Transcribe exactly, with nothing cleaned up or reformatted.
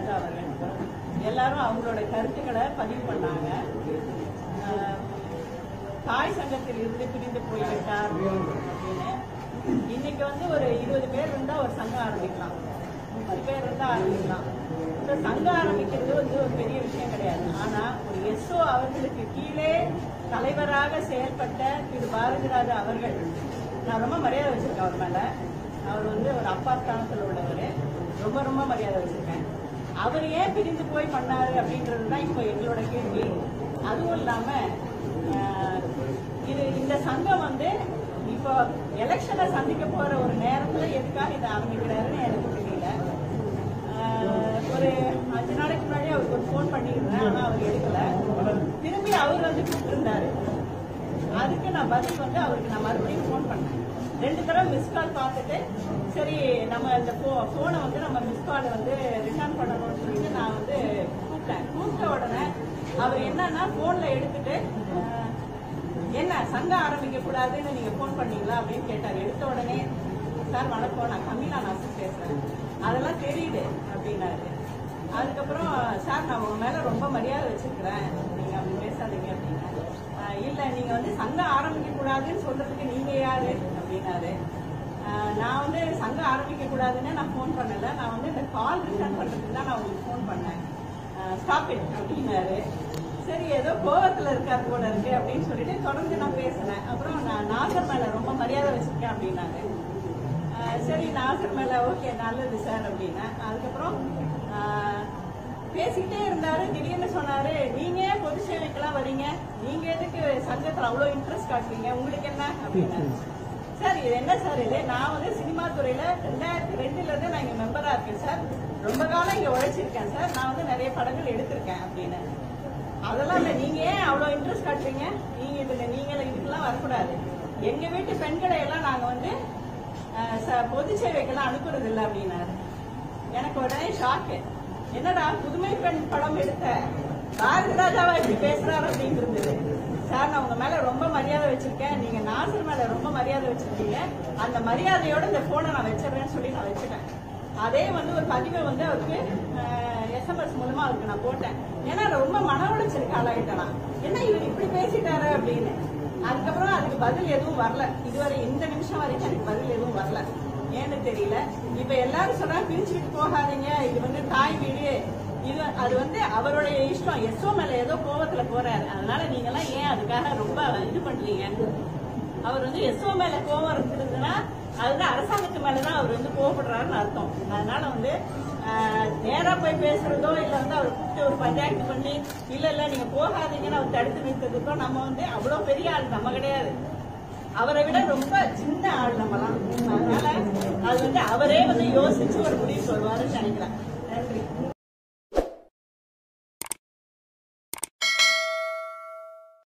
ராஜா அவர்கள் எல்லாரும் அவங்களோட கருத்துக்களை பதிவு பண்ணாங்க. தாய் சங்கத்தில் இருந்து பிரிந்து போய்விட்டார் அப்படின்னு. இன்னைக்கு வந்து ஒரு இருபது பேர் இருந்தா ஒரு சங்கம் ஆரம்பிக்கலாம், முப்பது பேர் இருந்தா ஆரம்பிக்கலாம். இந்த சங்கம் ஆரம்பிக்கிறது வந்து ஒரு பெரிய விஷயம் கிடையாது. ஆனா ஒரு எஸ்ஓ அவர்களுக்கு கீழே தலைவராக செயல்பட்ட திரு பாரதிராஜா அவர்கள், நான் ரொம்ப மரியாதை வச்சிருக்கேன் அவர் மேல. அவர் வந்து ஒரு அப்பா ஸ்தானத்தில் உள்ளவர், ரொம்ப ரொம்ப மரியாதை வச்சிருக்கேன். அவர் ஏன் பிரிந்து போய் பண்ணாரு அப்படின்றதுதான் இப்போ எங்களோட கேள்வி. அதுவும் இல்லாம இது இந்த சங்கம் வந்து இப்போ எலெக்ஷனை சந்திக்க போற ஒரு நேரத்துல எதுக்காக இதை ஆரம்பிக்கிறாருன்னு எனக்கு தெரியல. ஒரு அஞ்சு நாளைக்கு முன்னாடி அவருக்கு ஒரு போன் பண்ணியிருந்தேன், ஆனா அவர் எடுக்கல. திரும்பி அவர் வந்து கூப்பிட்டுருந்தாரு. அதுக்கு நான் பதில் வந்து அவருக்கு நான் மறுபடியும் போன் பண்ணேன். ரெண்டு தடவை மிஸ் கால் பார்த்துட்டு சரி நம்ம இந்த போனை வந்து நம்ம மிஸ் கால் வந்து ரிட்டர்ன் பண்ணணும்னு சொல்லிட்டு நான் வந்து கூப்பிட்டேன். கூப்பிட்ட உடனே அவர் என்னன்னா போன்ல எடுத்துட்டு என்ன சங்கம் ஆரம்பிக்க கூடாதுன்னு நீங்க போன் பண்ணீங்களா அப்படின்னு கேட்டாரு. எடுத்த உடனே சார் வணக்கம், நான் கம்மிலா நாசர் பேசுறேன், அதெல்லாம் தெரியுது அப்படின்னாரு. அதுக்கப்புறம் சார் நான் உங்க மேல ரொம்ப மரியாதை வச்சிருக்கிறேன், நீங்க அப்படி பேசாதீங்க அப்படின்னா. இல்ல நீங்க வந்து சங்கம் ஆரம்பிக்க கூடாதுன்னு சொல்றதுக்கு நீங்க யாரு அப்படின்னாரு. நான் வந்து சங்கம் ஆரம்பிக்க கூடாதுன்னு நான் போன் பண்ணல, நான் வந்து இந்த கால் ரிட்டர்ன் பண்றதுக்கு தான் நான் உங்களுக்கு போன் பண்ணேன், ஸ்டாப் இட் அப்படின்னாரு. சரி ஏதோ கோவத்துல இருக்காரு போல இருக்கு அப்படின்னு சொல்லிட்டு தொடர்ந்து நான் பேசினேன். அப்புறம் நான் நாசர் மேல ரொம்ப மரியாதை வச்சிருக்கேன் அப்படின்னாரு. சரி நாசர் மேல ஓகே நல்லது சார் அப்படின்னா. அதுக்கப்புறம் பேசிக்கிட்டே இருந்தாரு. திடீர்னு சொன்னாரு, நீங்க பொது சேவைக்கெல்லாம் வரீங்க, நீங்க எதுக்கு சங்கத்துல அவ்வளவு இன்ட்ரெஸ்ட் காட்டுறீங்க, உங்களுக்கு என்ன அப்படின்னாரு. சார் இது என்ன சார் இது, நான் வந்து சினிமா துறையில ரெண்டாயிரத்தி ரெண்டுல இருந்து நான் இங்க மெம்பரா இருக்கேன் சார், ரொம்ப காலம் இங்க உழைச்சிருக்கேன் சார், நான் வந்து நிறைய படங்கள் எடுத்திருக்கேன் அப்படின்னு. அதெல்லாம் இல்ல, நீங்க ஏன் அவ்வளவு இன்ட்ரெஸ்ட் காட்டுறீங்க, நீங்க இதுல நீங்க இதுக்கெல்லாம் வரக்கூடாது, எங்க வீட்டு பெண்களை எல்லாம் நாங்க வந்து பொது சேவைக்கெல்லாம் அனுப்புறது இல்லை அப்படின்னாரு. எனக்கு உடனே ஷாக்கு, என்னடா புதுமை பெண் படம் எடுத்த பாரதிராஜாவா இப்படி பேசுறாரு அப்படின்னு இருந்தது. சார் நான் உங்க மேல ரொம்ப மரியாதை வச்சிருக்கேன், நீங்க நாசர் மேல ரொம்ப மரியாதை வச்சிருக்கீங்க, அந்த மரியாதையோட இந்த போனை நான் வச்சிடறேன்னு சொல்லி நான் வச்சுட்டேன். அதே வந்து ஒரு பதிவை வந்து அவருக்கு எஸ்எம்எஸ் மூலமா அவருக்கு நான் போட்டேன். ஏன்னா ரொம்ப மன உளைச்சலுக்கு ஆளாயிட்டேன், என்ன இவர் இப்படி பேசிட்டாரு அப்படின்னு. அதுக்கப்புறம் அதுக்கு பதில் எதுவும் வரல, இதுவரை இந்த நிமிஷம் வரைக்கும் எனக்கு பதில் எதுவும் வரல, ஏன்னு தெரியல. இப்ப எல்லாரும் சொன்னா பிரிச்சுட்டு போகாதீங்க, இது வந்து தாய் வீடு, இது அது வந்து அவருடைய இஷ்டம், எஸ்ஓ மேல ஏதோ கோவத்துல போறாரு, அதனால நீங்க எல்லாம் ஏன் அதுக்காக ரொம்ப இது பண்றீங்க. அவர் வந்து எஸ்ஓ மேல கோவம் இருந்ததுன்னா அது வந்து அரசாங்கத்து மேலதான் அவர் வந்து கோவப்படுறாருன்னு அர்த்தம். அதனால வந்து நேரா போய் பேசுறதோ இல்ல வந்து அவர் கூப்பிட்டு ஒரு பஞ்சாயத்து பண்ணி இல்ல இல்ல நீங்க போகாதீங்கன்னு அவர் தடுத்து நிறுத்ததுக்கோ நம்ம வந்து அவ்வளவு பெரிய ஆள் நம்ம கிடையாது, அவரை விட ரொம்ப சின்ன ஆள் நம்மலாம். அதனால அது வந்து அவரே வந்து யோசிச்சு ஒரு முடிவு சொல்வாருன்னு நினைக்கிறேன். நன்றி.